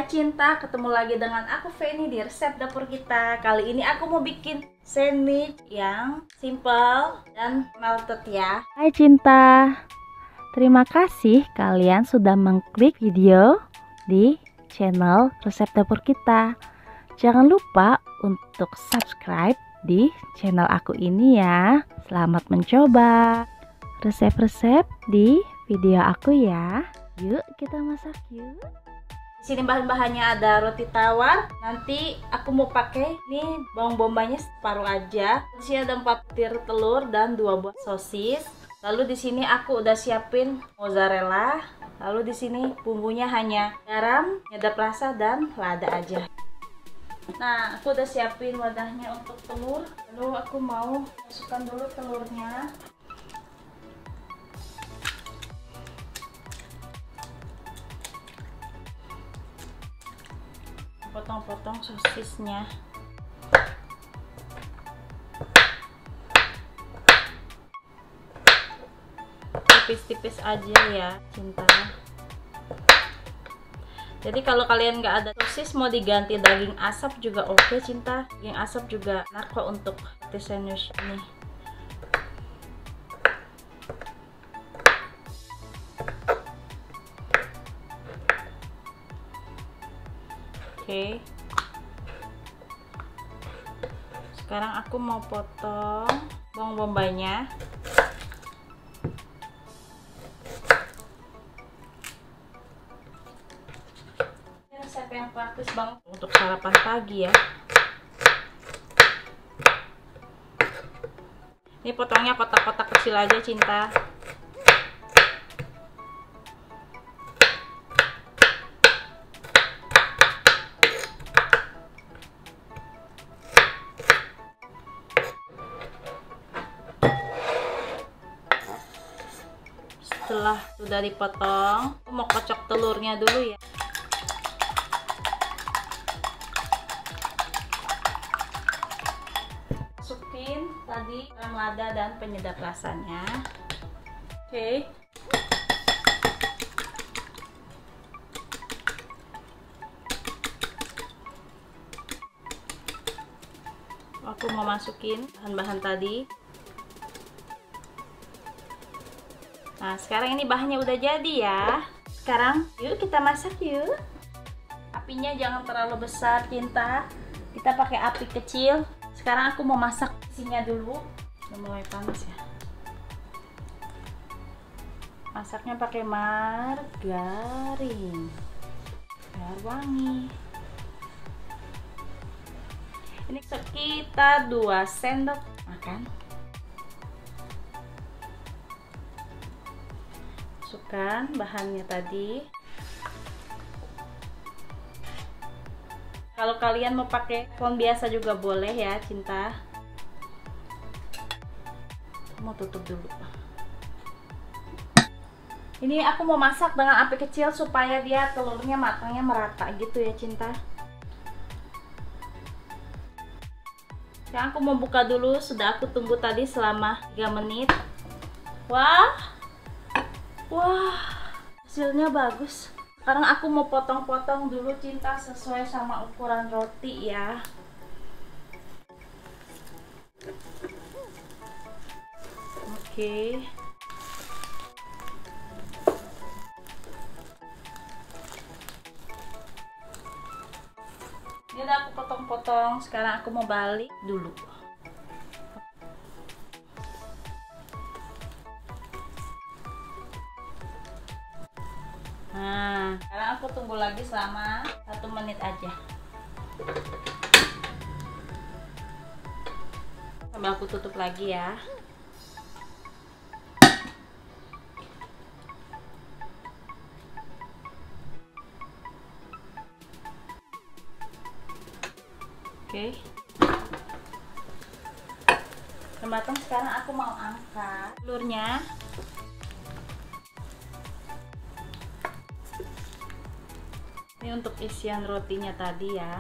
Hai cinta, ketemu lagi dengan aku Feni di resep dapur kita. Kali ini aku mau bikin sandwich yang simple dan melted ya. Hai cinta, terima kasih kalian sudah mengklik video di channel resep dapur kita. Jangan lupa untuk subscribe di channel aku ini ya. Selamat mencoba resep-resep di video aku ya. Yuk kita masak yuk. Di sini bahan-bahannya ada roti tawar. Nanti aku mau pakai nih bawang bombay separuh aja. Di sini ada 4 butir telur dan 2 buah sosis. Lalu di sini aku udah siapin mozzarella. Lalu di sini bumbunya hanya garam, penyedap rasa dan lada aja. Nah, aku udah siapin wadahnya untuk telur. Lalu aku mau masukkan dulu telurnya. Potong-potong sosisnya. Tipis-tipis aja ya cinta. Jadi kalau kalian nggak ada sosis mau diganti daging asap juga oke cinta. Daging asap juga enak kok untuk sandwich ini. Oke. Sekarang aku mau potong bawang bombaynya. Ini resep yang praktis banget untuk sarapan pagi ya. Ini potongnya kotak-kotak kecil aja cinta. Setelah sudah dipotong, aku mau kocok telurnya dulu ya. Masukin tadi garam, lada dan penyedap rasanya. Oke. Aku mau masukin bahan-bahan tadi. Nah, sekarang ini bahannya udah jadi ya. Sekarang yuk kita masak yuk. Apinya jangan terlalu besar cinta. Kita pakai api kecil. Sekarang aku mau masak isinya dulu. Udah mulai panas ya. Masaknya pakai margarin biar wangi. Ini sekitar 2 sendok makan. Masukkan bahannya tadi. Kalau kalian mau pakai tepung biasa juga boleh ya cinta. Mau tutup dulu. Ini aku mau masak dengan api kecil supaya dia telurnya matangnya merata gitu ya cinta. Sekarang aku mau buka dulu. Sudah aku tunggu tadi selama 3 menit. Wah, hasilnya bagus. Sekarang aku mau potong-potong dulu cinta sesuai sama ukuran roti ya. Oke. Ini udah aku potong-potong. Sekarang aku mau balik dulu. Nah, sekarang aku tunggu lagi selama 1 menit aja. Sambil aku tutup lagi ya. Oke. Matang. Sekarang aku mau angkat telurnya. Ini untuk isian rotinya tadi ya.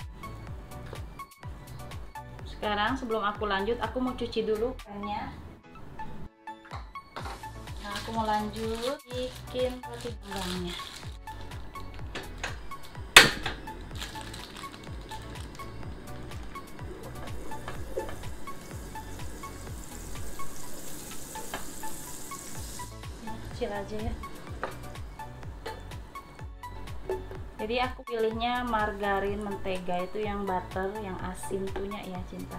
Sekarang sebelum aku lanjut, aku mau cuci dulu pannya. Nah, aku mau lanjut bikin roti panggangnya. kecil aja ya. Jadi aku pilihnya margarin mentega itu yang butter, yang asin punya ya Cinta.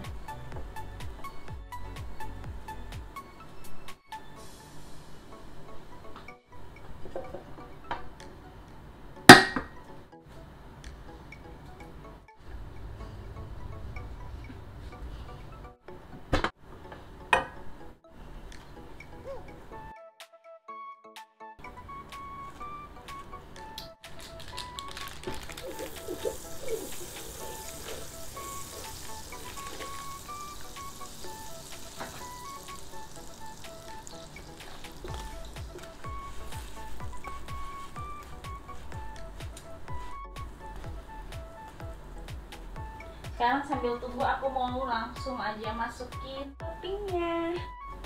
Sekarang sambil tunggu aku mau langsung aja masukin toppingnya.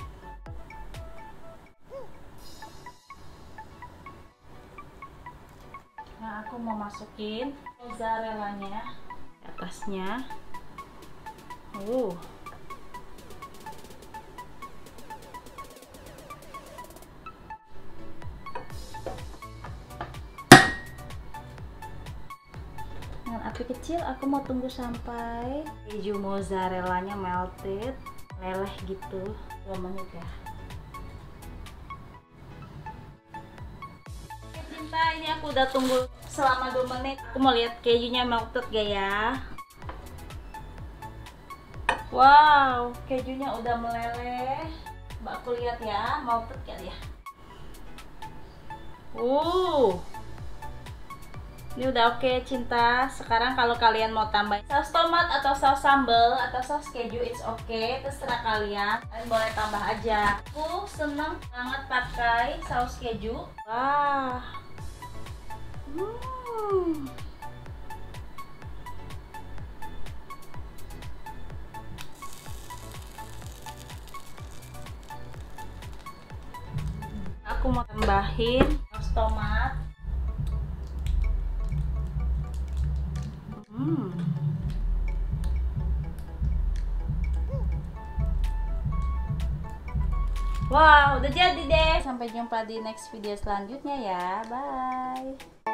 Nah, aku mau masukin mozzarellanya di atasnya. Dengan api kecil aku mau tunggu sampai keju mozzarellanya melted, meleleh gitu, 2 menit ya. Oke Cinta, ini aku udah tunggu selama 2 menit. Aku mau lihat kejunya melted gak ya. Wow, kejunya udah meleleh. Mbak aku lihat ya, melted gak ya. Ini udah oke Cinta. Sekarang kalau kalian mau tambah saus tomat atau saus sambal atau saus keju, it's okay, terserah kalian. Kalian boleh tambah aja. Aku seneng banget pakai saus keju. Wah. Aku mau tambahin saus tomat. Wow, udah jadi deh. Sampai jumpa di next video selanjutnya ya. Bye.